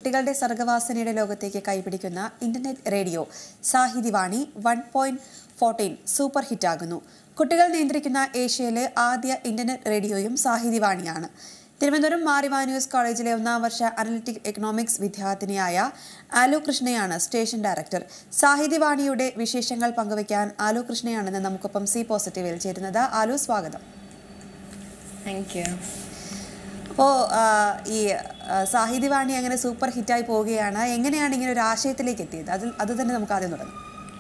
കുട്ടികളുടെ സർഗവാസനയുടെ ലോകത്തേക്ക് കൈപിടിക്കുന്ന ഇന്റർനെറ്റ് റേഡിയോ സാഹിതിവാണി 1.14 സൂപ്പർ ഹിറ്റാകുന്നു. കുട്ടികൾ നിയന്ത്രിക്കുന്ന ഏഷ്യയിലെ ആദ്യ ഇന്റർനെറ്റ് റേഡിയോയും സാഹിതിവാണിയാണ്. തിരുവനന്തപുരം മാർ ഇവാനിയോസ് കോളേജിലെ 1ാം വർഷ അനലിറ്റിക് എക്കണോമിക്സ് വിദ്യാർത്ഥിനിയായ ആലു കൃഷ്ണയാണ് സ്റ്റേഷൻ ഡയറക്ടർ. സാഹിതിവാണിയുടെ വിശേഷങ്ങൾ പങ്കുവയ്ക്കാൻ ആലു കൃഷ്ണയാണെന്ന് നമുക്കൊപ്പം സി പോസിറ്റീവിൽ ചേരുന്നത്. ആലു, സ്വാഗതം. Thank you. അപ്പോൾ ഈ സാഹിതിവാണി അങ്ങനെ സൂപ്പർ ഹിറ്റായി പോവുകയാണ്. എങ്ങനെയാണ് ഇങ്ങനെ ഒരു ആശയത്തിലേക്ക് എത്തിയത്? അത് തന്നെ നമുക്ക് ആദ്യം തുടങ്ങാം.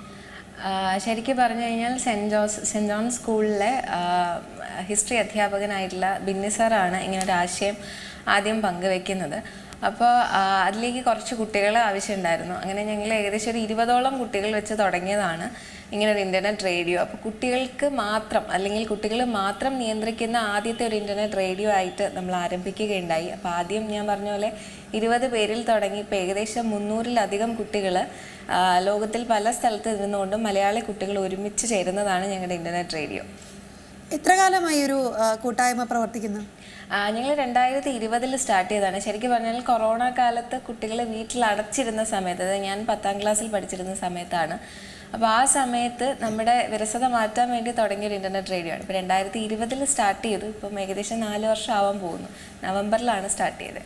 ശരിക്കും പറഞ്ഞു കഴിഞ്ഞാൽ സെൻറ് ജോൺ സ്കൂളിലെ ഹിസ്റ്ററി അധ്യാപകനായിട്ടുള്ള ബിന്നി സാറാണ് ഇങ്ങനെ ഒരു ആശയം ആദ്യം പങ്കുവെക്കുന്നത്. അപ്പോൾ അതിലേക്ക് കുറച്ച് കുട്ടികൾ ആവശ്യമുണ്ടായിരുന്നു. അങ്ങനെ ഞങ്ങൾ ഏകദേശം ഒരു 20ഓളം കുട്ടികൾ വെച്ച് തുടങ്ങിയതാണ് ഇങ്ങനൊരു ഇൻ്റർനെറ്റ് റേഡിയോ. അപ്പോൾ കുട്ടികൾക്ക് മാത്രം അല്ലെങ്കിൽ കുട്ടികൾ മാത്രം നിയന്ത്രിക്കുന്ന ആദ്യത്തെ ഒരു ഇൻ്റർനെറ്റ് റേഡിയോ ആയിട്ട് നമ്മൾ ആരംഭിക്കുകയുണ്ടായി. അപ്പോൾ ആദ്യം ഞാൻ പറഞ്ഞ പോലെ 20 പേരിൽ തുടങ്ങി ഇപ്പോൾ ഏകദേശം 300-ലധികം കുട്ടികൾ ലോകത്തിൽ പല സ്ഥലത്ത് ഇരുന്നുകൊണ്ടും മലയാളി കുട്ടികൾ ഒരുമിച്ച് ചേരുന്നതാണ് ഞങ്ങളുടെ ഇൻ്റർനെറ്റ് റേഡിയോ. എത്ര കാലമായി ഒരു കൂട്ടായ്മ പ്രവർത്തിക്കുന്നു? ഞങ്ങൾ 2020 സ്റ്റാർട്ട് ചെയ്തതാണ്. ശരിക്കും പറഞ്ഞാൽ കൊറോണ കാലത്ത് കുട്ടികൾ വീട്ടിൽ അടച്ചിരുന്ന സമയത്ത്, അതായത് ഞാൻ 10ാം ക്ലാസ്സിൽ പഠിച്ചിരുന്ന സമയത്താണ്. അപ്പോൾ ആ സമയത്ത് നമ്മുടെ വിരസത മാറ്റാൻ വേണ്ടി തുടങ്ങിയൊരു ഇൻ്റർനെറ്റ് റേഡിയോ ആണ്. ഇപ്പോൾ 2020 സ്റ്റാർട്ട് ചെയ്തു. ഇപ്പം ഏകദേശം 4 വർഷം ആവാൻ പോകുന്നു. നവംബറിലാണ് സ്റ്റാർട്ട് ചെയ്തത്.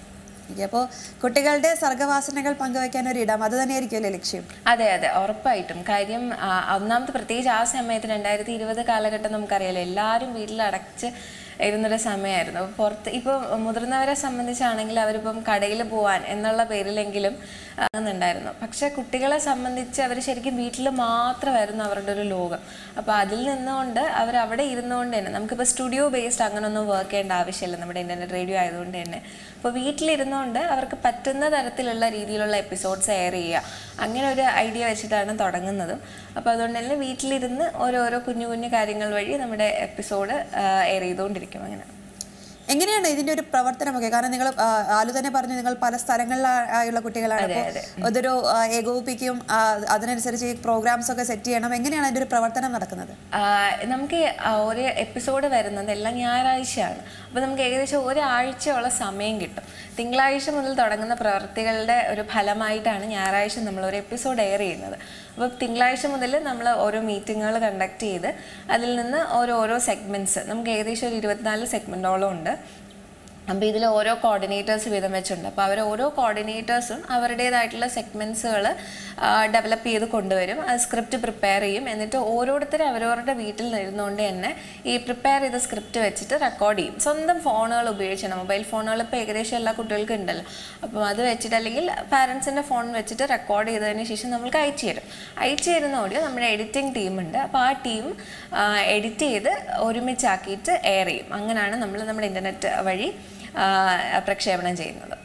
അപ്പോൾ കുട്ടികളുടെ സർഗവാസനകൾ പങ്കുവയ്ക്കാൻ ഒരു ഇടം, അത് തന്നെയായിരിക്കുമല്ലേ ലക്ഷ്യം? അതെ, ഉറപ്പായിട്ടും. കാര്യം ഒന്നാമത് പ്രത്യേകിച്ച് ആ സമയത്ത് 2020 കാലഘട്ടം നമുക്കറിയാലോ, എല്ലാവരും വീട്ടിലടച്ച് ഇരുന്നൊരു സമയമായിരുന്നു. അപ്പോൾ പുറത്ത് ഇപ്പോൾ മുതിർന്നവരെ സംബന്ധിച്ചാണെങ്കിൽ അവരിപ്പം കടയിൽ പോകാൻ എന്നുള്ള പേരിലെങ്കിലും ഉണ്ടായിരുന്നു. പക്ഷെ കുട്ടികളെ സംബന്ധിച്ച് അവർ ശരിക്കും വീട്ടിൽ മാത്രമായിരുന്നു അവരുടെ ഒരു ലോകം. അപ്പോൾ അതിൽ നിന്നുകൊണ്ട് അവരവിടെ ഇരുന്നുകൊണ്ട് തന്നെ, നമുക്കിപ്പോൾ സ്റ്റുഡിയോ ബേസ്ഡ് അങ്ങനെയൊന്നും വർക്ക് ചെയ്യേണ്ട ആവശ്യമില്ല നമ്മുടെ ഇൻ്റർനെറ്റ് റേഡിയോ ആയതുകൊണ്ട് തന്നെ. അപ്പോൾ വീട്ടിലിരുന്നുകൊണ്ട് അവർക്ക് പറ്റുന്ന തരത്തിലുള്ള രീതിയിലുള്ള എപ്പിസോഡ്സ് എയർ ചെയ്യുക, അങ്ങനെ ഒരു ഐഡിയ വെച്ചിട്ടാണ് തുടങ്ങുന്നതും. അപ്പോൾ അതുകൊണ്ട് തന്നെ വീട്ടിലിരുന്ന് ഓരോരോ കുഞ്ഞു കുഞ്ഞു കാര്യങ്ങൾ വഴി നമ്മുടെ എപ്പിസോഡ് എയർ ചെയ്തുകൊണ്ടിരിക്കും. അങ്ങനെ എങ്ങനെയാണ് ഇതിന്റെ ഒരു പ്രവർത്തനമൊക്കെ? കാരണം നിങ്ങൾ ആലു തന്നെ പറഞ്ഞു, നിങ്ങൾ പല സ്ഥലങ്ങളിലായുള്ള കുട്ടികളാണ്. അതൊരു ഏകോപിപ്പിക്കും, അതിനനുസരിച്ച് പ്രോഗ്രാംസ് ഒക്കെ സെറ്റ് ചെയ്യണം. എങ്ങനെയാണ് അതിന്റെ ഒരു പ്രവർത്തനം നടക്കുന്നത്? നമുക്ക് ഒരു എപ്പിസോഡ് വരുന്നത് എല്ലാം ഞായറാഴ്ചയാണ്. അപ്പോൾ നമുക്ക് ഏകദേശം ഒരാഴ്ചയുള്ള സമയം കിട്ടും. തിങ്കളാഴ്ച മുതൽ തുടങ്ങുന്ന പ്രവൃത്തികളുടെ ഒരു ഫലമായിട്ടാണ് ഞായറാഴ്ച നമ്മളൊരു എപ്പിസോഡ് എയർ ചെയ്യുന്നത്. അപ്പോൾ തിങ്കളാഴ്ച മുതൽ നമ്മൾ ഓരോ മീറ്റിങ്ങുകൾ കണ്ടക്ട് ചെയ്ത് അതിൽ നിന്ന് ഓരോ സെഗ്മെൻറ്റ്സ്, നമുക്ക് ഏകദേശം ഒരു 24 സെഗ്മെൻറ്റോളം ഉണ്ട്. അപ്പോൾ ഇതിൽ ഓരോ കോർഡിനേറ്റേഴ്സ് വീതം വെച്ചിട്ടുണ്ട്. അപ്പോൾ ഓരോ കോർഡിനേറ്റേഴ്സും അവരുടേതായിട്ടുള്ള സെഗ്മെൻറ്റ്സുകൾ ഡെവലപ്പ് ചെയ്ത് കൊണ്ടുവരും. അത് സ്ക്രിപ്റ്റ് പ്രിപ്പയർ ചെയ്യും. എന്നിട്ട് ഓരോരുത്തരും അവരവരുടെ വീട്ടിൽ ഇരുന്നുകൊണ്ട് തന്നെ ഈ പ്രിപ്പയർ ചെയ്ത സ്ക്രിപ്റ്റ് വെച്ചിട്ട് റെക്കോർഡ് ചെയ്യും. സ്വന്തം ഫോണുകൾ ഉപയോഗിച്ചാണ്. മൊബൈൽ ഫോണുകൾ ഇപ്പോൾ ഏകദേശം എല്ലാ കുട്ടികൾക്കും ഉണ്ടല്ലോ. അപ്പം അത് വെച്ചിട്ട്, അല്ലെങ്കിൽ പാരൻസിൻ്റെ ഫോൺ വെച്ചിട്ട് റെക്കോർഡ് ചെയ്തതിന് ശേഷം നമ്മൾക്ക് അയച്ചു തരുന്നതോടെ നമ്മുടെ എഡിറ്റിംഗ് ടീമുണ്ട്. അപ്പോൾ ആ ടീം എഡിറ്റ് ചെയ്ത് ഒരുമിച്ചാക്കിയിട്ട് എയർ ചെയ്യും. അങ്ങനെയാണ് നമ്മൾ നമ്മുടെ ഇൻ്റർനെറ്റ് വഴി പ്രക്ഷേപണം ചെയ്യുന്നത്.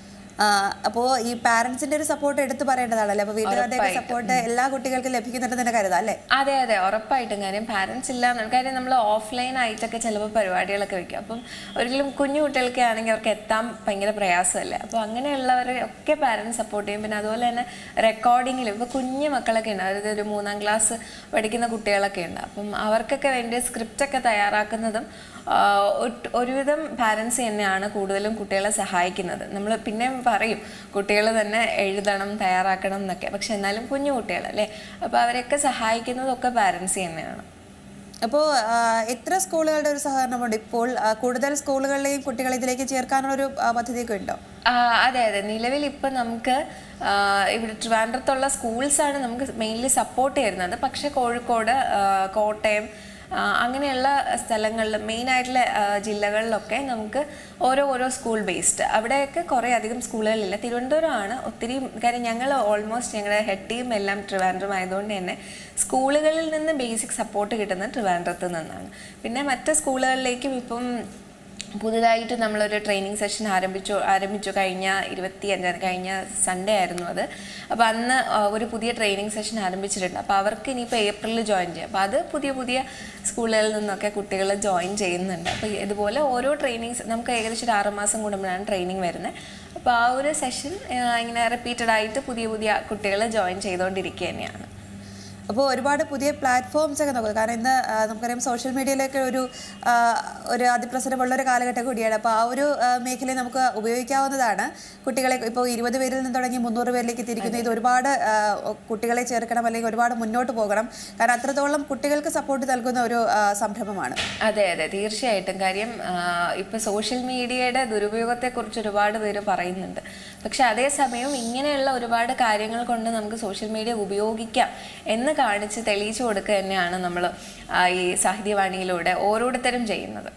അപ്പോൾ ഈ പാരന്റ്സിന്റെ ഒരു സപ്പോർട്ട് എടുത്തു പറയേണ്ടതാണല്ലേ? അപ്പോൾ വീട്ടുകാരുടെ സപ്പോർട്ട് എല്ലാ കുട്ടികൾക്കും ലഭിക്കുന്നുണ്ടെന്ന് തന്നെ കരുതാം അല്ലേ? അതെ, ഉറപ്പായിട്ടും. കാര്യം പാരന്റ്സ് ഇല്ല, കാര്യം നമ്മൾ ഓഫ്ലൈൻ ആയിട്ടൊക്കെ ചിലപ്പോൾ പരിപാടികളൊക്കെ വെക്കും. അപ്പം ഒരിക്കലും കുഞ്ഞു കുട്ടികൾക്ക് ആണെങ്കിൽ അവർക്ക് എത്താൻ ഭയങ്കര പ്രയാസമല്ലേ. അപ്പോൾ അങ്ങനെയുള്ളവരെ ഒക്കെ പാരന്റ്സ് സപ്പോർട്ട് ചെയ്യും. പിന്നെ അതുപോലെ തന്നെ റെക്കോർഡിങ്ങിലും ഇപ്പോൾ കുഞ്ഞു മക്കളൊക്കെ ഉണ്ട്, അതായത് ഒരു 3ാം ക്ലാസ് പഠിക്കുന്ന കുട്ടികളൊക്കെ ഉണ്ട്. അപ്പം അവർക്കൊക്കെ വേണ്ടി സ്ക്രിപ്റ്റൊക്കെ തയ്യാറാക്കുന്നതും ഒരുവിധം പാരൻസ് തന്നെയാണ് കൂടുതലും കുട്ടികളെ സഹായിക്കുന്നത്. നമ്മൾ പിന്നെ പറയും കുട്ടികൾ തന്നെ എഴുതണം, തയ്യാറാക്കണം എന്നൊക്കെ. പക്ഷെ എന്നാലും കുഞ്ഞു കുട്ടികളല്ലേ, അപ്പോൾ അവരെയൊക്കെ സഹായിക്കുന്നതൊക്കെ പാരൻസ് തന്നെയാണ്. അപ്പോൾ എത്ര സ്കൂളുകളുടെ ഒരു സഹകരണമുണ്ട് ഇപ്പോൾ? കൂടുതൽ സ്കൂളുകളിലെയും കുട്ടികളെ ഇതിലേക്ക് ചേർക്കാനുള്ളൊരു പദ്ധതിയൊക്കെ ഉണ്ടോ? അതെ, നിലവിൽ ഇപ്പം നമുക്ക് ഇവിടെ ട്രിവാൻഡ്രത്തുള്ള സ്കൂൾസാണ് നമുക്ക് മെയിൻലി സപ്പോർട്ട് ചെയ്യുന്നത്. പക്ഷേ കോഴിക്കോട്, കോട്ടയം അങ്ങനെയുള്ള സ്ഥലങ്ങളിൽ, മെയിനായിട്ടുള്ള ജില്ലകളിലൊക്കെ നമുക്ക് ഓരോ സ്കൂൾ ബേസ്ഡ്, അവിടെയൊക്കെ കുറേ അധികം സ്കൂളുകളില്ല. തിരുവനന്തപുരമാണ് ഒത്തിരി. കാര്യം ഞങ്ങൾ ഓൾമോസ്റ്റ് ഞങ്ങളുടെ ഹെഡ് ടീം എല്ലാം ട്രിവാൻഡ്രം ആയതുകൊണ്ട് തന്നെ സ്കൂളുകളിൽ നിന്ന് ബേസിക് സപ്പോർട്ട് കിട്ടുന്നത് ട്രിവാൻഡ്രത്ത് നിന്നാണ്. പിന്നെ മറ്റ് സ്കൂളുകളിലേക്കും ഇപ്പം പുതുതായിട്ട് നമ്മളൊരു ട്രെയിനിങ് സെഷൻ ആരംഭിച്ചു കഴിഞ്ഞ സൺഡേ ആയിരുന്നു അത്. അപ്പോൾ അന്ന് ഒരു പുതിയ ട്രെയിനിങ് സെഷൻ ആരംഭിച്ചിട്ടുണ്ട്. അപ്പോൾ അവർക്ക് ഇനിയിപ്പോൾ ഏപ്രിലിൽ ജോയിൻ ചെയ്യാം. അപ്പോൾ അത് പുതിയ സ്കൂളുകളിൽ നിന്നൊക്കെ കുട്ടികൾ ജോയിൻ ചെയ്യുന്നുണ്ട്. അപ്പോൾ ഇതുപോലെ ഓരോ ട്രെയിനിങ്സ് നമുക്ക് ഏകദേശം ഒരു 6 മാസം കൂടുമ്പോഴാണ് ട്രെയിനിങ് വരുന്നത്. അപ്പോൾ ആ ഒരു സെഷൻ ഇങ്ങനെ റിപ്പീറ്റഡ് ആയിട്ട് പുതിയ കുട്ടികൾ ജോയിൻ ചെയ്തുകൊണ്ടിരിക്കുക തന്നെയാണ്. അപ്പോൾ ഒരുപാട് പുതിയ പ്ലാറ്റ്ഫോംസ് ഒക്കെ നോക്കുക. കാരണം ഇന്ന് നമുക്കറിയാം സോഷ്യൽ മീഡിയയിലൊക്കെ ഒരു അതിപ്രസരമുള്ളൊരു കാലഘട്ടം കൂടിയാണ്. അപ്പോൾ ആ ഒരു മേഖലയെ നമുക്ക് ഉപയോഗിക്കാവുന്നതാണ്. കുട്ടികളെ ഇപ്പോൾ 20 പേരിൽ നിന്ന് തുടങ്ങി 300 പേരിലേക്ക് തിരിക്കുന്നു. ഇത് ഒരുപാട് കുട്ടികളെ ചേർക്കണം, അല്ലെങ്കിൽ ഒരുപാട് മുന്നോട്ട് പോകണം. കാരണം അത്രത്തോളം കുട്ടികൾക്ക് സപ്പോർട്ട് നൽകുന്ന ഒരു സംരംഭമാണ്. അതെ അതെ, തീർച്ചയായിട്ടും. കാര്യം ഇപ്പോൾ സോഷ്യൽ മീഡിയയുടെ ദുരുപയോഗത്തെക്കുറിച്ച് ഒരുപാട് പേര് പറയുന്നുണ്ട്. പക്ഷെ അതേസമയം ഇങ്ങനെയുള്ള ഒരുപാട് കാര്യങ്ങൾ കൊണ്ട് നമുക്ക് സോഷ്യൽ മീഡിയ ഉപയോഗിക്കാം എന്ന് കാണിച്ച് തെളിയിച്ചു കൊടുക്കുക തന്നെയാണ് നമ്മൾ ഈ സാഹിത്യവാണിയിലൂടെ ഓരോരുത്തരും ചെയ്യുന്നത്.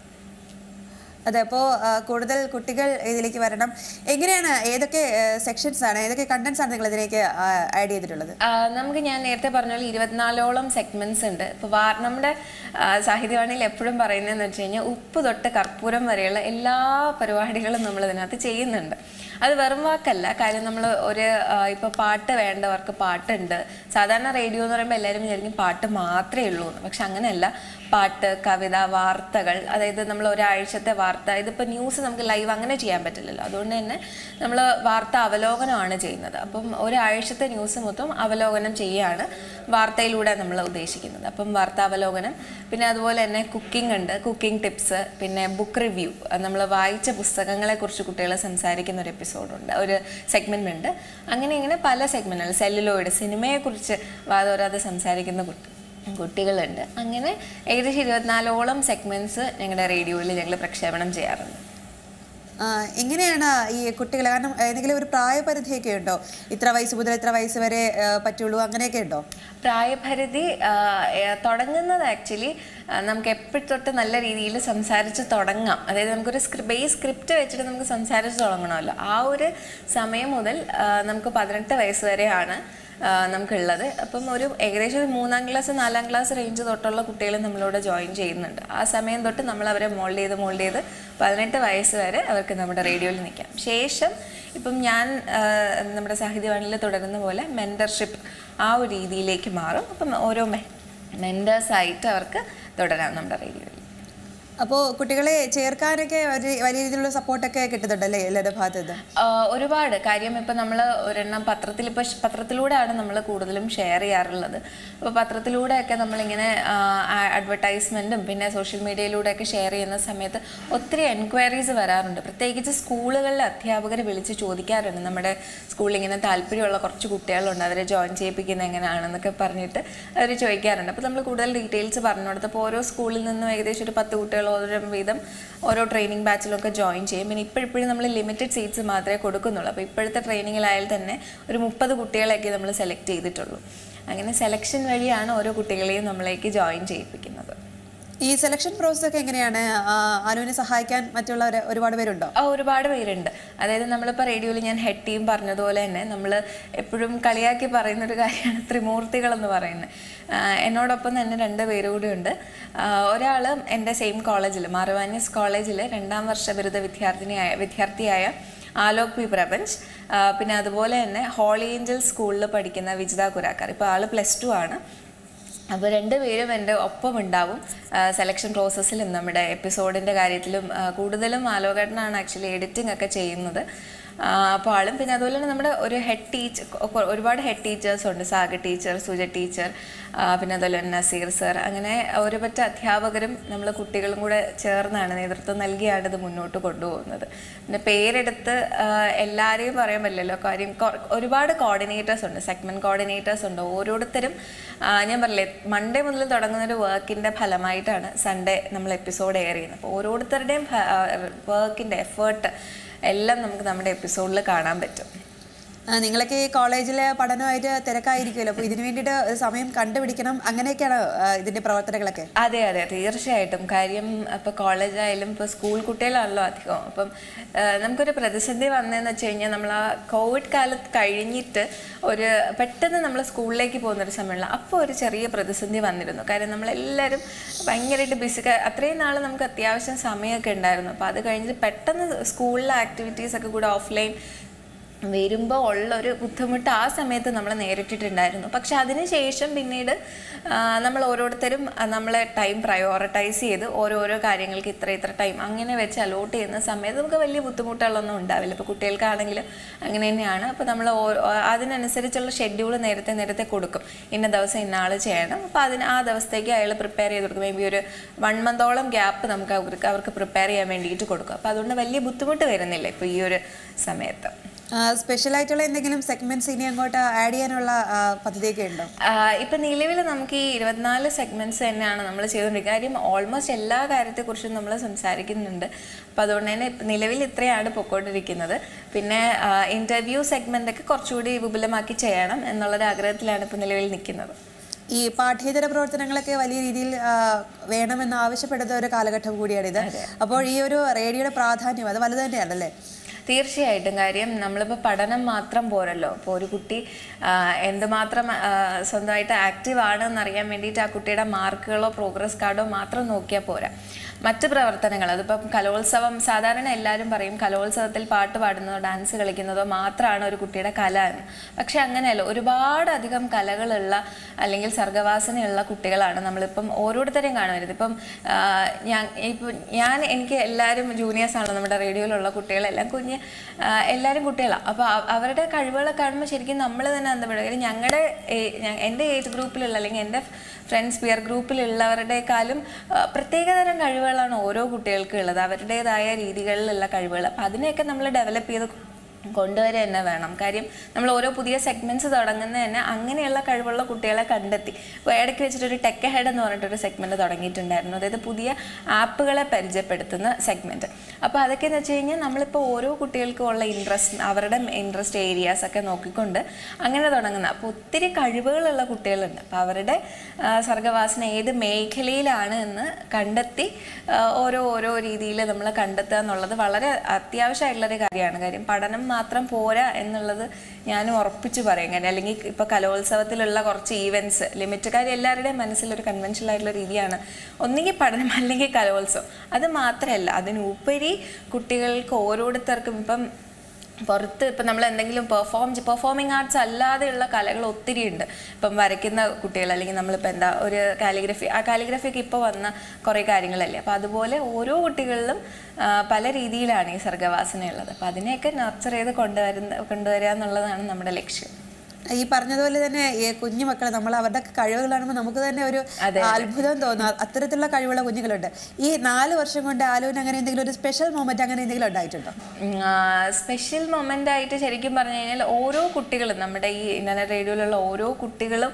അതെ, അപ്പോൾ കൂടുതൽ കുട്ടികൾ ഇതിലേക്ക് വരണം. എങ്ങനെയാണ്, ഏതൊക്കെ സെക്ഷൻസ് ആണ്, ഏതൊക്കെ കണ്ടന്റ്സ് ആണ് നിങ്ങൾ ഇതിലേക്ക് ആഡ് ചെയ്തിട്ടുള്ളത്? നമുക്ക് ഞാൻ നേരത്തെ പറഞ്ഞ പോലെ 24ഓളം സെഗ്മെന്റ്സ് ഉണ്ട്. ഇപ്പോൾ നമ്മുടെ സാഹിത്യവാണിയിൽ എപ്പോഴും പറയുന്നതെന്ന് വെച്ച് കഴിഞ്ഞാൽ ഉപ്പ് തൊട്ട് കർപ്പൂരം വരെയുള്ള എല്ലാ പരിപാടികളും നമ്മൾ ഇതിനകത്ത് ചെയ്യുന്നുണ്ട്. അത് വെറും വാക്കല്ല. കാര്യം നമ്മൾ ഇപ്പോൾ പാട്ട് വേണ്ടവർക്ക് പാട്ടുണ്ട്. സാധാരണ റേഡിയോ എന്ന് പറയുമ്പോൾ എല്ലാവരും വിചാരിക്കും പാട്ട് മാത്രമേ ഉള്ളൂ എന്ന്. പക്ഷെ അങ്ങനെയല്ല. പാട്ട്, കവിത, വാർത്തകൾ, അതായത് നമ്മൾ ഒരാഴ്ചത്തെ വാർത്ത, ഇതിപ്പോൾ ന്യൂസ് നമുക്ക് ലൈവ് അങ്ങനെ ചെയ്യാൻ പറ്റില്ലല്ലോ. അതുകൊണ്ട് തന്നെ നമ്മൾ വാർത്ത അവലോകനമാണ് ചെയ്യുന്നത്. അപ്പം ഒരാഴ്ചത്തെ ന്യൂസ് മൊത്തം അവലോകനം ചെയ്യുകയാണ് വാർത്തയിലൂടെ നമ്മൾ ഉദ്ദേശിക്കുന്നത്. അപ്പം വാർത്താ അവലോകനം, പിന്നെ അതുപോലെ തന്നെ കുക്കിംഗ് ഉണ്ട്, കുക്കിംഗ് ടിപ്സ്, പിന്നെ ബുക്ക് റിവ്യൂ, നമ്മൾ വായിച്ച പുസ്തകങ്ങളെക്കുറിച്ച് കുട്ടികൾ സംസാരിക്കുന്ന ഒരു എപ്പിസോഡുണ്ട്, ഒരു സെഗ്മെൻ്റ് ഉണ്ട്. അങ്ങനെ പല സെഗ്മെൻറ്റുകൾ, സെല്ലുലോയിഡ്, സിനിമയെക്കുറിച്ച് വാദോരാതെ സംസാരിക്കുന്ന കുട്ടികളുണ്ട്. അങ്ങനെ ഏകദേശം 24ഓളം സെഗ്മെൻറ്റ്സ് ഞങ്ങളുടെ റേഡിയോയിൽ ഞങ്ങൾ പ്രക്ഷേപണം ചെയ്യാറുണ്ട്. എങ്ങനെയാണ് ഈ കുട്ടികളെ, കാരണം ഏതെങ്കിലും ഒരു പ്രായപരിധിയൊക്കെ ഉണ്ടോ? ഇത്ര വയസ്സ് മുതൽ ഇത്ര വയസ്സ് വരെ പറ്റുള്ളൂ, അങ്ങനെയൊക്കെ ഉണ്ടോ? പ്രായപരിധി തുടങ്ങുന്നത് ആക്ച്വലി നമുക്ക് എപ്പോഴും തൊട്ട് നല്ല രീതിയിൽ സംസാരിച്ച് തുടങ്ങാം. അതായത് നമുക്കൊരു ബേസ് സ്ക്രിപ്റ്റ് വെച്ചിട്ട് നമുക്ക് സംസാരിച്ച് തുടങ്ങണമല്ലോ. ആ ഒരു സമയം മുതൽ നമുക്ക് 18 വയസ്സ് വരെയാണ് നമുക്കുള്ളത്. അപ്പം ഏകദേശം ഒരു 3ാം ക്ലാസ് 4ാം ക്ലാസ് റേഞ്ച് തൊട്ടുള്ള കുട്ടികൾ നമ്മളോട് ജോയിൻ ചെയ്യുന്നുണ്ട്. ആ സമയം തൊട്ട് നമ്മൾ അവരെ മോൾഡ് ചെയ്ത് 18 വയസ്സ് വരെ അവർക്ക് നമ്മുടെ റേഡിയോയിൽ നിൽക്കാം. ശേഷം ഇപ്പം ഞാൻ നമ്മുടെ സാഹിത്യവാണിയിൽ തുടരുന്ന പോലെ മെൻറ്റർഷിപ്പ് ആ ഒരു രീതിയിലേക്ക് മാറും. അപ്പം ഓരോ മെൻറ്റേഴ്സായിട്ട് അവർക്ക് തുടരാം നമ്മുടെ റേഡിയോയിൽ. അപ്പോൾ കുട്ടികളെ ചേർക്കാനൊക്കെ വലിയ രീതിയിലുള്ള സപ്പോർട്ടൊക്കെ കിട്ടുന്നുണ്ടല്ലേ എല്ലാവരുടെ ഭാഗത്ത് നിന്ന്? ഒരുപാട്. കാര്യം ഇപ്പം നമ്മൾ ഒരെണ്ണം പത്രത്തിലൂടെയാണ് നമ്മൾ കൂടുതലും ഷെയർ ചെയ്യാറുള്ളത്. അപ്പോൾ പത്രത്തിലൂടെയൊക്കെ നമ്മളിങ്ങനെ അഡ്വർടൈസ്മെൻറ്റും പിന്നെ സോഷ്യൽ മീഡിയയിലൂടെയൊക്കെ ഷെയർ ചെയ്യുന്ന സമയത്ത് ഒത്തിരി എൻക്വയറീസ് വരാറുണ്ട്. പ്രത്യേകിച്ച് സ്കൂളുകളിലെ അധ്യാപകർ വിളിച്ച് ചോദിക്കാറുണ്ട്, നമ്മുടെ സ്കൂളിൽ ഇങ്ങനെ താല്പര്യമുള്ള കുറച്ച് കുട്ടികളുണ്ട്, അവരെ ജോയിൻ ചെയ്യിപ്പിക്കുന്നത് എങ്ങനെയാണെന്നൊക്കെ പറഞ്ഞിട്ട് അവർ ചോദിക്കാറുണ്ട്. അപ്പോൾ നമ്മൾ കൂടുതൽ ഡീറ്റെയിൽസ് പറഞ്ഞു കൊടുത്തപ്പോൾ ഓരോ സ്കൂളിൽ നിന്നും ഏകദേശം ഒരു 10 കുട്ടികൾ വീതം ഓരോ ട്രെയിനിങ് ബാച്ചിലൊക്കെ ജോയിൻ ചെയ്യും. പിന്നെ ഇപ്പോഴും നമ്മൾ ലിമിറ്റഡ് സീറ്റ്സ് മാത്രമേ കൊടുക്കുന്നുള്ളൂ. അപ്പോൾ ഇപ്പോഴത്തെ ട്രെയിനിങ്ങിലായാൽ തന്നെ ഒരു 30 കുട്ടികളെയൊക്കെ നമ്മൾ സെലക്ട് ചെയ്തിട്ടുള്ളൂ. അങ്ങനെ സെലക്ഷൻ വഴിയാണ് ഓരോ കുട്ടികളെയും നമ്മളേക്ക് ജോയിൻ ചെയ്യിപ്പിക്കുന്നത്. ഈ സെലക്ഷൻ പ്രോസസ് ഒക്കെ എങ്ങനെയാണ്? അനുവിനെ സഹായിക്കാൻ മറ്റുള്ളവർ ഒരുപാട് പേരുണ്ടോ? ഒരുപാട് പേരുണ്ട്. അതായത് നമ്മളിപ്പോൾ റേഡിയോയിൽ ഞാൻ ഹെഡ് ടീം പറഞ്ഞതുപോലെ തന്നെ നമ്മൾ എപ്പോഴും കളിയാക്കി പറയുന്നൊരു കാര്യമാണ് ത്രിമൂർത്തികളെന്ന് പറയുന്നത്. എന്നോടൊപ്പം തന്നെ 2 പേര് കൂടി ഉണ്ട്. ഒരാൾ എൻ്റെ സെയിം കോളേജിൽ, മാർവാനിയസ് കോളേജിൽ 2ാം വർഷ ബിരുദ വിദ്യാർത്ഥിയായ ആലോക് പി പ്രപഞ്ച്. പിന്നെ അതുപോലെ തന്നെ ഹോളി ഏഞ്ചൽ സ്കൂളിൽ പഠിക്കുന്ന വിജിത കുരാക്കാർ. ഇപ്പോൾ ആൾ +2 ആണ്. അപ്പോൾ 2 പേരും എൻ്റെ ഒപ്പം ഉണ്ടാവും സെലക്ഷൻ പ്രോസസ്സിലും നമ്മുടെ എപ്പിസോഡിൻ്റെ കാര്യത്തിലും. കൂടുതലും ആലോകേട്ടനാണ് ആക്ച്വലി എഡിറ്റിംഗ് ഒക്കെ ചെയ്യുന്നത്. അപ്പോൾ ആളും പിന്നെ അതുപോലെ തന്നെ നമ്മുടെ ഒരുപാട് ഹെഡ് ടീച്ചേഴ്സ് ഉണ്ട്. സാഗ ടീച്ചർ, സുജ ടീച്ചർ, പിന്നെ അതുപോലെ തന്നെ നസീർ സർ, അങ്ങനെ ഒരുപറ്റ അധ്യാപകരും നമ്മൾ കുട്ടികളും കൂടെ ചേർന്നാണ്, നേതൃത്വം നൽകിയാണ് ഇത് മുന്നോട്ട് കൊണ്ടുപോകുന്നത്. പിന്നെ പേരെടുത്ത് എല്ലാവരെയും പറയാൻ പറ്റില്ലല്ലോ. കാര്യം ഒരുപാട് കോർഡിനേറ്റേഴ്സ് ഉണ്ട്, സെഗ്മെൻറ്റ് കോർഡിനേറ്റേഴ്സ് ഉണ്ട്. ഓരോരുത്തരും ഞാൻ പറഞ്ഞില്ലേ, മൺഡേ മുതൽ തുടങ്ങുന്നൊരു വർക്കിൻ്റെ ഫലമായിട്ടാണ് സൺഡേ നമ്മൾ എപ്പിസോഡ് എയർ ചെയ്യുന്നത്. അപ്പോൾ ഓരോരുത്തരുടെയും വർക്കിൻ്റെ എഫേർട്ട് എല്ലാം നമുക്ക് നമ്മുടെ എപ്പിസോഡിൽ കാണാൻ പറ്റും. നിങ്ങളൊക്കെ ഈ കോളേജിലെ പഠനമായിട്ട് തിരക്കായിരിക്കുമല്ലോ, അപ്പോൾ ഇതിനു വേണ്ടിയിട്ട് സമയം കണ്ടുപിടിക്കണം, അങ്ങനെയൊക്കെയാണ് ഇതിൻ്റെ പ്രവർത്തനങ്ങളൊക്കെ? അതെ അതെ, തീർച്ചയായിട്ടും. കാര്യം ഇപ്പോൾ കോളേജായാലും ഇപ്പോൾ സ്കൂൾ കുട്ടികളാണല്ലോ അധികം. അപ്പം നമുക്കൊരു പ്രതിസന്ധി വന്നതെന്ന് വെച്ച് കഴിഞ്ഞാൽ, നമ്മൾ ആ കോവിഡ് കാലത്ത് കഴിഞ്ഞിട്ട് പെട്ടെന്ന് നമ്മൾ സ്കൂളിലേക്ക് പോകുന്നൊരു സമയമുള്ള അപ്പോൾ ഒരു ചെറിയ പ്രതിസന്ധി വന്നിരുന്നു. കാര്യം നമ്മളെല്ലാവരും ഭയങ്കരമായിട്ട് ബിസി. അത്രയും നാൾ നമുക്ക് അത്യാവശ്യം സമയമൊക്കെ ഉണ്ടായിരുന്നു. അപ്പോൾ അത് കഴിഞ്ഞിട്ട് പെട്ടെന്ന് സ്കൂളിലെ ആക്ടിവിറ്റീസൊക്കെ കൂടെ ഓഫ്ലൈൻ വരുമ്പോൾ ഉള്ളൊരു ബുദ്ധിമുട്ട് ആ സമയത്ത് നമ്മൾ നേരിട്ടിട്ടുണ്ടായിരുന്നു. പക്ഷെ അതിനുശേഷം പിന്നീട് നമ്മൾ ഓരോരുത്തരും നമ്മളെ ടൈം പ്രയോറിറ്റൈസ് ചെയ്ത് ഓരോരോ കാര്യങ്ങൾക്ക് ഇത്ര ടൈം അങ്ങനെ വെച്ച് അലോട്ട് ചെയ്യുന്ന സമയത്ത് നമുക്ക് വലിയ ബുദ്ധിമുട്ടുകളൊന്നും ഉണ്ടാവില്ല. ഇപ്പോൾ കുട്ടികൾക്കാണെങ്കിലും അങ്ങനെ തന്നെയാണ്. അപ്പോൾ നമ്മൾ അതിനനുസരിച്ചുള്ള ഷെഡ്യൂൾ നേരത്തെ കൊടുക്കും. ഇന്ന ദിവസം ഇന്ന ആൾ ചെയ്യണം. അപ്പോൾ ആ ദിവസത്തേക്ക് അയാൾ പ്രിപ്പയർ ചെയ്ത് കൊടുക്കും. മേ ബി ഒരു 1 മന്തോളം ഗ്യാപ്പ് നമുക്ക് അവർക്ക് പ്രിപ്പയർ ചെയ്യാൻ വേണ്ടിയിട്ട് കൊടുക്കും. അപ്പോൾ അതുകൊണ്ട് വലിയ ബുദ്ധിമുട്ട് വരുന്നില്ല ഇപ്പോൾ ഈ ഒരു സമയത്ത്. സ്പെഷ്യൽ ആയിട്ടുള്ള എന്തെങ്കിലും സെഗ്മെന്റ്സ് ഇനി അങ്ങോട്ട് ആഡ് ചെയ്യാനുള്ള പദ്ധതിയൊക്കെ ഉണ്ടോ? ഇപ്പം നിലവിൽ നമുക്ക് ഈ 24 സെഗ്മെന്റ്സ് തന്നെയാണ് നമ്മൾ ചെയ്തുകൊണ്ടിരിക്കുന്നത്. കാര്യം ഓൾമോസ്റ്റ് എല്ലാ കാര്യത്തെക്കുറിച്ചും നമ്മൾ സംസാരിക്കുന്നുണ്ട്. അപ്പോൾ അതുകൊണ്ട് തന്നെ നിലവിൽ ഇത്രയാണ് പൊയ്ക്കൊണ്ടിരിക്കുന്നത്. പിന്നെ ഇൻ്റർവ്യൂ സെഗ്മെൻ്റൊക്കെ കുറച്ചുകൂടി വിപുലമാക്കി ചെയ്യണം എന്നുള്ളൊരു ആഗ്രഹത്തിലാണ് ഇപ്പോൾ നിലവിൽ നിൽക്കുന്നത്. ഈ പാഠ്യേതര പ്രവർത്തനങ്ങളൊക്കെ വലിയ രീതിയിൽ വേണമെന്ന് ആവശ്യപ്പെടുന്ന ഒരു കാലഘട്ടം കൂടിയാണിത്. അപ്പോൾ ഈ ഒരു റേഡിയോയുടെ പ്രാധാന്യം അത് വലുത് തന്നെയാണല്ലേ? തീർച്ചയായിട്ടും. കാര്യം നമ്മളിപ്പോൾ പഠനം മാത്രം പോരല്ലോ. ഇപ്പോൾ ഒരു കുട്ടി എന്തുമാത്രം സ്വന്തമായിട്ട് ആക്റ്റീവ് ആണെന്നറിയാൻ വേണ്ടിയിട്ട് ആ കുട്ടിയുടെ മാർക്കുകളോ പ്രോഗ്രസ് കാർഡോ മാത്രം നോക്കിയാൽ പോരാ. മറ്റ് പ്രവർത്തനങ്ങൾ, അതിപ്പം കലോത്സവം, സാധാരണ എല്ലാവരും പറയും കലോത്സവത്തിൽ പാട്ട് പാടുന്നതോ ഡാൻസ് കളിക്കുന്നതോ മാത്രമാണ് ഒരു കുട്ടിയുടെ കല എന്ന്. പക്ഷെ അങ്ങനെയല്ല, ഒരുപാടധികം കലകളുള്ള അല്ലെങ്കിൽ സർഗവാസനയുള്ള കുട്ടികളാണ് നമ്മളിപ്പം ഓരോരുത്തരെയും കാണുന്നത്. ഇപ്പം എനിക്ക് എല്ലാവരും ജൂനിയേഴ്സാണ്, നമ്മുടെ റേഡിയോയിലുള്ള കുട്ടികളെല്ലാം എല്ലാവരും കുട്ടികളാണ്. അപ്പോൾ അവരുടെ കഴിവുകളെ കാണുമ്പോൾ ശരിക്കും നമ്മൾ തന്നെ അന്തപ്പെടും. എൻ്റെ ഏജ് ഗ്രൂപ്പിലുള്ള അല്ലെങ്കിൽ എൻ്റെ ഫ്രണ്ട്സ് പിയർ ഗ്രൂപ്പിലുള്ളവരുടെക്കാളും പ്രത്യേകതരം കഴിവുകളാണ് ഓരോ കുട്ടികൾക്കും ഉള്ളത്, അവരുടേതായ രീതികളിലുള്ള കഴിവുകൾ. അപ്പോൾ അതിനെയൊക്കെ നമ്മൾ ഡെവലപ്പ് ചെയ്ത് കൊണ്ടുവരിക തന്നെ വേണം. കാര്യം നമ്മൾ ഓരോ പുതിയ സെഗ്മെൻറ്റ്സ് തുടങ്ങുന്നത് തന്നെ അങ്ങനെയുള്ള കഴിവുള്ള കുട്ടികളെ കണ്ടെത്തി. ഇപ്പോൾ ഇടയ്ക്ക് വെച്ചിട്ടൊരു ടെക് ഹെഡ് എന്ന് പറഞ്ഞിട്ടൊരു സെഗ്മെൻറ്റ് തുടങ്ങിയിട്ടുണ്ടായിരുന്നു. അതായത് പുതിയ ആപ്പുകളെ പരിചയപ്പെടുത്തുന്ന സെഗ്മെൻറ്റ്. അപ്പോൾ അതൊക്കെ എന്ന് വെച്ച് കഴിഞ്ഞാൽ നമ്മളിപ്പോൾ ഓരോ കുട്ടികൾക്കും ഉള്ള അവരുടെ ഇൻട്രസ്റ്റ് ഏരിയാസ് ഒക്കെ നോക്കിക്കൊണ്ട് അങ്ങനെ തുടങ്ങുന്ന. അപ്പോൾ ഒത്തിരി കഴിവുകളുള്ള കുട്ടികളുണ്ട്. അപ്പോൾ അവരുടെ സർഗവാസന ഏത് മേഖലയിലാണ് എന്ന് കണ്ടെത്തി ഓരോ രീതിയിൽ നമ്മൾ കണ്ടെത്തുക എന്നുള്ളത് വളരെ അത്യാവശ്യമായിട്ടുള്ളൊരു കാര്യമാണ്. കാര്യം പഠനം മാത്രം പോരാ എന്നുള്ളത് ഞാനും ഉറപ്പിച്ച് പറയും. കാര്യം അല്ലെങ്കിൽ ഇപ്പോൾ കലോത്സവത്തിലുള്ള കുറച്ച് ഈവൻറ്റ്സ് ലിമിറ്റ്, കാര്യം എല്ലാവരുടെയും മനസ്സിലൊരു കൺവെൻഷനൽ ആയിട്ടുള്ള രീതിയാണ് ഒന്നുകിൽ പഠനം അല്ലെങ്കിൽ കലോത്സവം. അത് മാത്രമല്ല, അതിനുപരി കുട്ടികൾക്ക് ഓരോരുത്തർക്കും ഇപ്പം പുറത്ത് ഇപ്പം നമ്മൾ എന്തെങ്കിലും പെർഫോമിംഗ് ആർട്സ് അല്ലാതെയുള്ള കലകൾ ഒത്തിരി ഉണ്ട്. ഇപ്പം വരയ്ക്കുന്ന കുട്ടികൾ, അല്ലെങ്കിൽ നമ്മളിപ്പോൾ ഒരു കാലിഗ്രഫി, ആ കാലിഗ്രഫിക്ക് ഇപ്പോൾ വന്ന കുറേ കാര്യങ്ങളല്ലേ. അപ്പോൾ അതുപോലെ ഓരോ കുട്ടികളിലും പല രീതിയിലാണ് ഈ സർഗവാസനയുള്ളത്. അപ്പോൾ അതിനെയൊക്കെ നർച്ചർ ചെയ്ത് കൊണ്ടുവരിക എന്നുള്ളതാണ് നമ്മുടെ ലക്ഷ്യം. ഈ പറഞ്ഞതുപോലെ തന്നെ ഈ കുഞ്ഞു മക്കൾ നമ്മൾ അവരുടെ കഴിവുകൾ കാണുമ്പോൾ നമുക്ക് തന്നെ ഒരു അത്ഭുതം തോന്നും. അത്തരത്തിലുള്ള കഴിവുള്ള കുഞ്ഞുങ്ങളുണ്ട്. ഈ 4 വർഷം കൊണ്ട് ആലുവിന് അങ്ങനെ എന്തെങ്കിലും ഒരു സ്പെഷ്യൽ മൊമെന്റ് അങ്ങനെ എന്തെങ്കിലും ഉണ്ടായിട്ടുണ്ടോ? സ്പെഷ്യൽ മൊമെന്റ് ആയിട്ട് ശരിക്കും പറഞ്ഞു കഴിഞ്ഞാൽ ഓരോ കുട്ടികളും, നമ്മുടെ ഈ ഇന്റർനെറ്റ് റേഡിയോയിലുള്ള ഓരോ കുട്ടികളും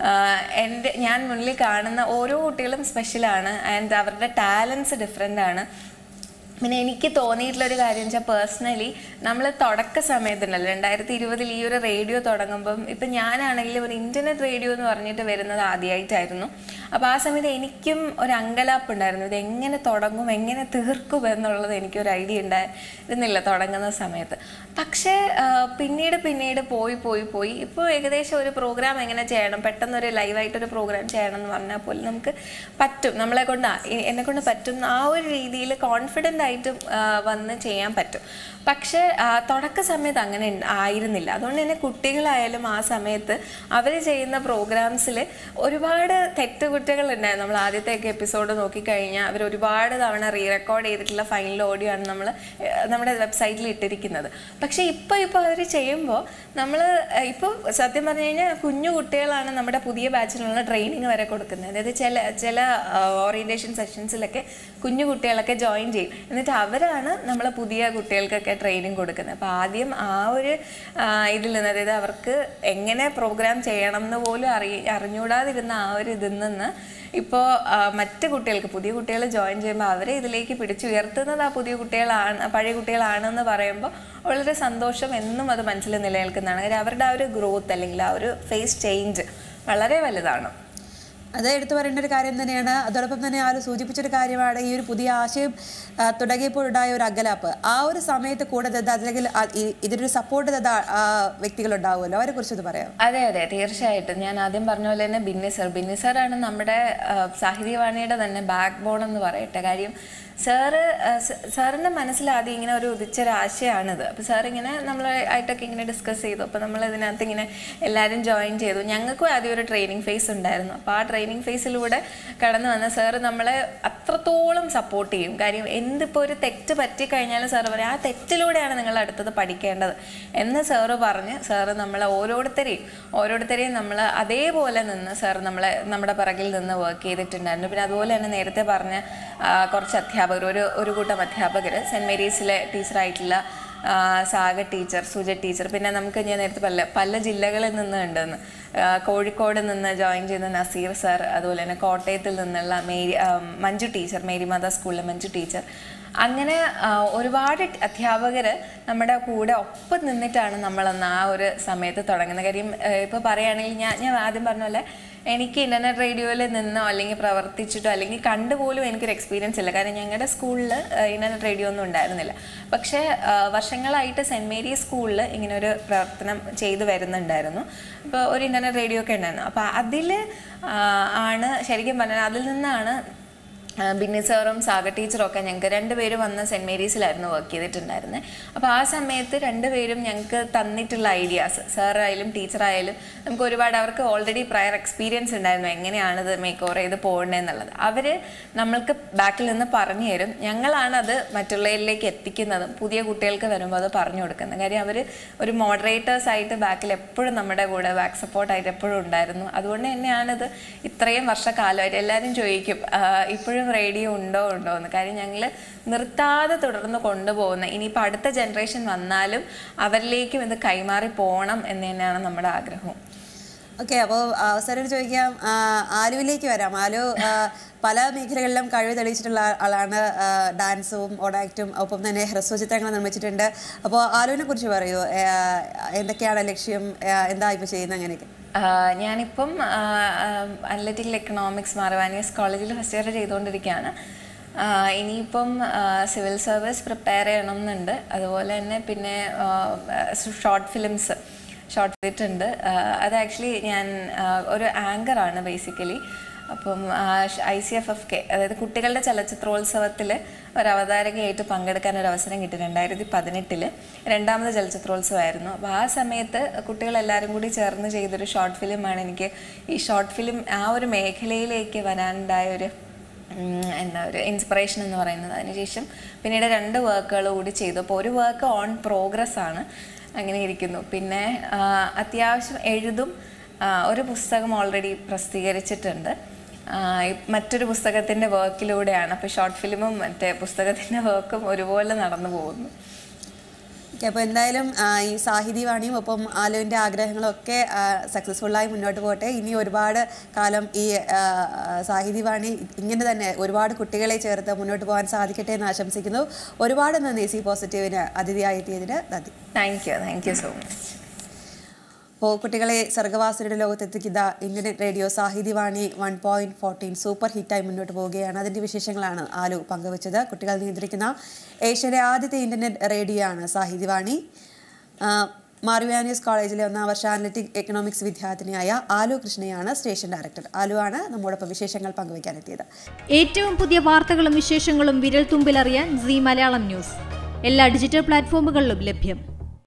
ഞാൻ മുന്നിൽ കാണുന്ന ഓരോ കുട്ടികളും സ്പെഷ്യലാണ്. ആൻഡ് അവരുടെ ടാലൻസ് ഡിഫറെൻ്റ് ആണ്. പിന്നെ എനിക്ക് തോന്നിയിട്ടുള്ളൊരു കാര്യം വെച്ചാൽ, പേഴ്സണലി നമ്മൾ തുടക്ക സമയത്തുണ്ടല്ലോ 2020 ഈ ഒരു റേഡിയോ തുടങ്ങുമ്പം, ഇപ്പം ഞാനാണെങ്കിലും ഒരു ഇൻ്റർനെറ്റ് റേഡിയോ എന്ന് പറഞ്ഞിട്ട് വരുന്നത് ആദ്യമായിട്ടായിരുന്നു. അപ്പോൾ ആ സമയത്ത് എനിക്കും ഒരു അങ്കലാപ്പ് ഉണ്ടായിരുന്നു, ഇത് എങ്ങനെ തുടങ്ങും എങ്ങനെ തീർക്കും എന്നുള്ളത് എനിക്കൊരു ഐഡിയ ഉണ്ടായിരുന്നില്ല തുടങ്ങുന്ന സമയത്ത്. പക്ഷേ പിന്നീട് പോയി ഇപ്പോൾ ഏകദേശം ഒരു പ്രോഗ്രാം എങ്ങനെ ചെയ്യണം, പെട്ടെന്നൊരു ലൈവായിട്ടൊരു പ്രോഗ്രാം ചെയ്യണം എന്ന് പറഞ്ഞാൽ പോലും നമുക്ക് പറ്റും, എന്നെക്കൊണ്ട് പറ്റും. ആ ഒരു രീതിയിൽ കോൺഫിഡൻ്റ് ആയിട്ട് വന്ന് ചെയ്യാൻ പറ്റും. പക്ഷേ തുടക്ക സമയത്ത് അങ്ങനെ ആയിരുന്നില്ല. അതുകൊണ്ട് തന്നെ കുട്ടികളായാലും ആ സമയത്ത് അവർ ചെയ്യുന്ന പ്രോഗ്രാംസിൽ ഒരുപാട് തെറ്റുകുറ്റങ്ങളുണ്ടായിരുന്നു. നമ്മൾ ആദ്യത്തെയൊക്കെ എപ്പിസോഡ് നോക്കിക്കഴിഞ്ഞാൽ അവർ ഒരുപാട് തവണ റീറെക്കോർഡ് ചെയ്തിട്ടുള്ള ഫൈനൽ ഓഡിയോ ആണ് നമ്മുടെ വെബ്സൈറ്റിൽ ഇട്ടിരിക്കുന്നത്. പക്ഷേ ഇപ്പോൾ അവർ ചെയ്യുമ്പോൾ ഇപ്പോൾ സത്യം പറഞ്ഞു കഴിഞ്ഞാൽ കുഞ്ഞു കുട്ടികളാണ് നമ്മുടെ പുതിയ ബാച്ചിലുള്ള ട്രെയിനിങ് വരെ കൊടുക്കുന്നത്. അതായത് ചില ഓറിയൻറ്റേഷൻ സെഷൻസിലൊക്കെ കുഞ്ഞു കുട്ടികളൊക്കെ ജോയിൻ ചെയ്യും. എന്നിട്ട് അവരാണ് നമ്മളെ പുതിയ കുട്ടികൾക്കൊക്കെ ട്രെയിനിങ് കൊടുക്കുന്നത്. അപ്പോൾ ആദ്യം ആ ഒരു ഇതിൽ നിന്ന്, അതായത് അവർക്ക് എങ്ങനെ പ്രോഗ്രാം ചെയ്യണം എന്ന് പോലും അറിഞ്ഞുകൂടാതിരുന്ന ആ ഒരു ഇതിൽ നിന്ന് ഇപ്പോൾ മറ്റ് കുട്ടികൾക്ക്, പുതിയ കുട്ടികൾ ജോയിൻ ചെയ്യുമ്പോൾ അവരെ ഇതിലേക്ക് പിടിച്ചുയർത്തുന്നത് ആ പുതിയ കുട്ടികളാണ്, പഴയ കുട്ടികളാണെന്ന് പറയുമ്പോൾ വളരെ സന്തോഷം എന്നും അത് മനസ്സിൽ നിലനിൽക്കുന്നതാണ്. കാര്യം അവരുടെ ആ ഒരു ഗ്രോത്ത് അല്ലെങ്കിൽ ആ ഒരു ഫേസ് ചേഞ്ച് വളരെ വലുതാണ്. അത് എടുത്തു പറയേണ്ട ഒരു കാര്യം തന്നെയാണ്. അതോടൊപ്പം തന്നെ ആരും സൂചിപ്പിച്ചൊരു കാര്യമാണ് ഈ ഒരു പുതിയ ആശയം തുടങ്ങിയപ്പോഴുണ്ടായ ഒരു അകലാപ്പ്. ആ ഒരു സമയത്ത് കൂടെ അല്ലെങ്കിൽ ഇതിനൊരു സപ്പോർട്ട് തന്ന വ്യക്തികളുണ്ടാവുമല്ലോ, അവരെ കുറിച്ച് ഇത് പറയാം. അതെ, തീർച്ചയായിട്ടും. ഞാൻ ആദ്യം പറഞ്ഞ പോലെ തന്നെ ബിന്നി സാറാണ് നമ്മുടെ സാഹിത്യവാണിയുടെ തന്നെ ബാക്ക് ബോൺ എന്ന് പറയട്ടെ. കാര്യം സാറിൻ്റെ മനസ്സിലാദ്യം ഇങ്ങനെ ഒരു ഉദിച്ചൊരാശയമാണിത്. അപ്പോൾ സാർ ഇങ്ങനെ നമ്മളായിട്ടൊക്കെ ഇങ്ങനെ ഡിസ്കസ് ചെയ്തു. അപ്പോൾ നമ്മൾ ഇതിനകത്ത് ഇങ്ങനെ എല്ലാവരും ജോയിൻ ചെയ്തു. ഞങ്ങൾക്കും ആദ്യം ഒരു ട്രെയിനിങ് ഫേസ് ഉണ്ടായിരുന്നു. അപ്പോൾ ആ ട്രെയിനിങ് ഫേസിലൂടെ കടന്നു വന്ന സാറ് നമ്മളെ അത്രത്തോളം സപ്പോർട്ട് ചെയ്യും. കാര്യം എന്തിപ്പോൾ ഒരു തെറ്റ് പറ്റിക്കഴിഞ്ഞാലും സാറ് പറയും, ആ തെറ്റിലൂടെയാണ് നിങ്ങൾ അടുത്തത് പഠിക്കേണ്ടത് എന്ന് സാറ് പറഞ്ഞ് സാറ് നമ്മളെ ഓരോരുത്തരെയും നമ്മൾ അതേപോലെ നിന്ന് സാർ നമ്മുടെ പിറകിൽ നിന്ന് വർക്ക് ചെയ്തിട്ടുണ്ടായിരുന്നു. പിന്നെ അതുപോലെ തന്നെ നേരത്തെ പറഞ്ഞ കുറച്ച് അധ്യാപകർ, ഒരു കൂട്ടം അധ്യാപകർ, സെൻറ്റ് മേരീസിലെ ടീച്ചറായിട്ടുള്ള സാഗ ടീച്ചർ, സുജ ടീച്ചർ, പിന്നെ നമുക്ക് ഞാൻ നേരത്തെ പല ജില്ലകളിൽ നിന്ന് ഉണ്ടെന്ന്, കോഴിക്കോട് നിന്ന് ജോയിൻ ചെയ്യുന്ന നസീർ സാർ, അതുപോലെ തന്നെ കോട്ടയത്തിൽ നിന്നുള്ള മഞ്ജു ടീച്ചർ, മേരി മാതാ സ്കൂളിലെ മഞ്ജു ടീച്ചർ, അങ്ങനെ ഒരുപാട് അധ്യാപകർ നമ്മുടെ കൂടെ ഒപ്പം നിന്നിട്ടാണ് നമ്മളന്ന് ആ ഒരു സമയത്ത് തുടങ്ങുന്നത്. കാര്യം ഇപ്പോൾ പറയുകയാണെങ്കിൽ ഞാൻ ആദ്യം പറഞ്ഞ പോലെ എനിക്ക് ഇൻ്റർനെറ്റ് റേഡിയോയിൽ നിന്നോ അല്ലെങ്കിൽ പ്രവർത്തിച്ചിട്ടോ അല്ലെങ്കിൽ കണ്ടുപോലും എനിക്കൊരു എക്സ്പീരിയൻസ് ഇല്ല. കാരണം ഞങ്ങളുടെ സ്കൂളിൽ ഇൻ്റർനെറ്റ് റേഡിയോ ഒന്നും ഉണ്ടായിരുന്നില്ല. പക്ഷേ വർഷങ്ങളായിട്ട് സെൻറ്റ് മേരീസ് സ്കൂളിൽ ഇങ്ങനെ ഒരു പ്രവർത്തനം ചെയ്തു വരുന്നുണ്ടായിരുന്നു. അപ്പോൾ ഒരു ഇൻ്റർനെറ്റ് റേഡിയോ ഒക്കെ ഉണ്ടായിരുന്നു. അപ്പോൾ അതിൽ ആണ് ശരിക്കും പറഞ്ഞാൽ അതിൽ നിന്നാണ് ബിന്നി സാറും സാഗ ടീച്ചറും ഒക്കെ ഞങ്ങൾക്ക് രണ്ടുപേരും വന്ന് സെൻറ്റ് മേരീസിലായിരുന്നു വർക്ക് ചെയ്തിട്ടുണ്ടായിരുന്നത്. അപ്പോൾ ആ സമയത്ത് രണ്ടുപേരും ഞങ്ങൾക്ക് തന്നിട്ടുള്ള ഐഡിയാസ്, സാറായാലും ടീച്ചറായാലും നമുക്ക് ഒരുപാട്, അവർക്ക് ഓൾറെഡി പ്രയർ എക്സ്പീരിയൻസ് ഉണ്ടായിരുന്നു എങ്ങനെയാണിത് മേക്ക് ഓവർ ചെയ്ത് പോകേണ്ടതെന്നുള്ളത്. അവർ നമ്മൾക്ക് ബാക്കിൽ നിന്ന് പറഞ്ഞു തരും. ഞങ്ങളാണത് മറ്റുള്ളവരിലേക്ക് എത്തിക്കുന്നതും പുതിയ കുട്ടികൾക്ക് വരുമ്പോൾ അത് പറഞ്ഞു കൊടുക്കുന്നത്. കാര്യം അവർ ഒരു മോഡറേറ്റേഴ്സായിട്ട് ബാക്കിൽ എപ്പോഴും നമ്മുടെ കൂടെ ബാക്ക് സപ്പോർട്ടായിട്ട് എപ്പോഴും ഉണ്ടായിരുന്നു. അതുകൊണ്ട് തന്നെയാണിത് ഇത്രയും വർഷക്കാലമായിട്ട് എല്ലാവരും ചോദിക്കും ഇപ്പോഴും റേഡിയോ ഉണ്ടോ എന്ന്. കാര്യം ഞങ്ങൾ നിർത്താതെ തുടർന്ന് കൊണ്ടുപോകുന്ന, ഇനിയിപ്പോൾ അടുത്ത ജനറേഷൻ വന്നാലും അവരിലേക്കും ഇത് കൈമാറി പോകണം എന്ന് തന്നെയാണ് നമ്മുടെ ആഗ്രഹം. ഓക്കെ, അപ്പോൾ അവസരം ചോദിക്കാം, ആലുവിലേക്ക് വരാം. ആലു പല മേഖലകളിലും കഴിവ് തെളിയിച്ചിട്ടുള്ള ആളാണ്. ഡാൻസും ഓഡാക്റ്റും ഒപ്പം തന്നെ ഹ്രസ്വചിത്രങ്ങൾ നിർമ്മിച്ചിട്ടുണ്ട്. അപ്പോൾ ആലുവിനെ കുറിച്ച് പറയൂ, എന്തൊക്കെയാണ് ലക്ഷ്യം, എന്താ ഇപ്പോൾ ചെയ്യുന്നത് അങ്ങനെയൊക്കെ? ഞാനിപ്പം അനലിറ്റിക്കൽ എക്കണോമിക്സ് മാർവാനിയസ് കോളേജിൽ ഫസ്റ്റ് ഇയർ ചെയ്തുകൊണ്ടിരിക്കുകയാണ്. ഇനിയിപ്പം സിവിൽ സർവീസ് പ്രിപ്പയർ ചെയ്യണമെന്നുണ്ട്. അതുപോലെ തന്നെ പിന്നെ ഷോർട്ട് ഫിലിംസ് ചെയ്തിട്ടുണ്ട്. അത് ആക്ച്വലി ഞാൻ ഒരു ആങ്കറാണ് ബേസിക്കലി. അപ്പം ICFFK, അതായത് കുട്ടികളുടെ ചലച്ചിത്രോത്സവത്തിൽ ഒരു അവതാരകയായിട്ട് പങ്കെടുക്കാൻ ഒരു അവസരം കിട്ടി 2018 രണ്ടാമത് ചലച്ചിത്രോത്സവമായിരുന്നു. അപ്പോൾ ആ സമയത്ത് കുട്ടികളെല്ലാവരും കൂടി ചേർന്ന് ചെയ്തൊരു ഷോർട്ട് ഫിലിമാണ് എനിക്ക് ഈ ഷോർട്ട് ഫിലിം ആ ഒരു മേഖലയിലേക്ക് വരാനുണ്ടായ ഒരു ഇൻസ്പിറേഷൻ എന്ന് പറയുന്നത്. അതിനുശേഷം പിന്നീട് 2 വർക്കുകൾ കൂടി ചെയ്തു. അപ്പോൾ ഒരു വർക്ക് ഓൺ പ്രോഗ്രസ് ആണ്, അങ്ങനെ ഇരിക്കുന്നു. പിന്നെ അത്യാവശ്യം എഴുതും. ഒരു പുസ്തകം ഓൾറെഡി പ്രസിദ്ധീകരിച്ചിട്ടുണ്ട്. മറ്റൊരു പുസ്തകത്തിൻ്റെ വർക്കിലൂടെയാണ്. അപ്പോൾ ഷോർട്ട് ഫിലിമും മറ്റേ പുസ്തകത്തിൻ്റെ വർക്കും ഒരുപോലെ നടന്നു പോകുന്നു. ഓക്കെ, അപ്പോൾ എന്തായാലും ഈ സാഹിതിവാണിയും ഒപ്പം ആലുവിൻ്റെ ആഗ്രഹങ്ങളൊക്കെ സക്സസ്ഫുള്ളായി മുന്നോട്ട് പോകട്ടെ. ഇനി ഒരുപാട് കാലം ഈ സാഹിതിവാണി ഇങ്ങനെ തന്നെ ഒരുപാട് കുട്ടികളെ ചേർത്ത് മുന്നോട്ട് പോകാൻ സാധിക്കട്ടെ എന്ന് ആശംസിക്കുന്നു. ഒരുപാട് നന്ദി സി പോസിറ്റീവിന് അതിഥിയായി എത്തിയതിന് നന്ദി. Thank you so much. അപ്പോൾ കുട്ടികളെ സർഗവാസനയുടെ ലോകത്തെത്തിക്കുന്ന ഇൻ്റർനെറ്റ് റേഡിയോ സാഹിതിവാണി 1.14 സൂപ്പർ ഹിറ്റായി മുന്നോട്ട് പോവുകയാണ്. അതിൻ്റെ വിശേഷങ്ങളാണ് ആലു പങ്കുവച്ചത്. കുട്ടികൾ നിയന്ത്രിക്കുന്ന ഏഷ്യയിലെ ആദ്യത്തെ ഇൻ്റർനെറ്റ് റേഡിയോ ആണ് സാഹിതിവാണി. മാർവാനിയസ് കോളേജിലെ 1ാം വർഷ അനലിറ്റിക് എക്കണോമിക്സ് വിദ്യാർത്ഥിനിയായ ആലു കൃഷ്ണയാണ് സ്റ്റേഷൻ ഡയറക്ടർ. ആലുവാണ് നമ്മോടൊപ്പം വിശേഷങ്ങൾ പങ്കുവയ്ക്കാനെത്തിയത്. ഏറ്റവും പുതിയ വാർത്തകളും വിശേഷങ്ങളും വിരൽ തുമ്പിലറിയാൻ സീ മലയാളം ന്യൂസ് എല്ലാ ഡിജിറ്റൽ പ്ലാറ്റ്ഫോമുകളിലും ലഭ്യം.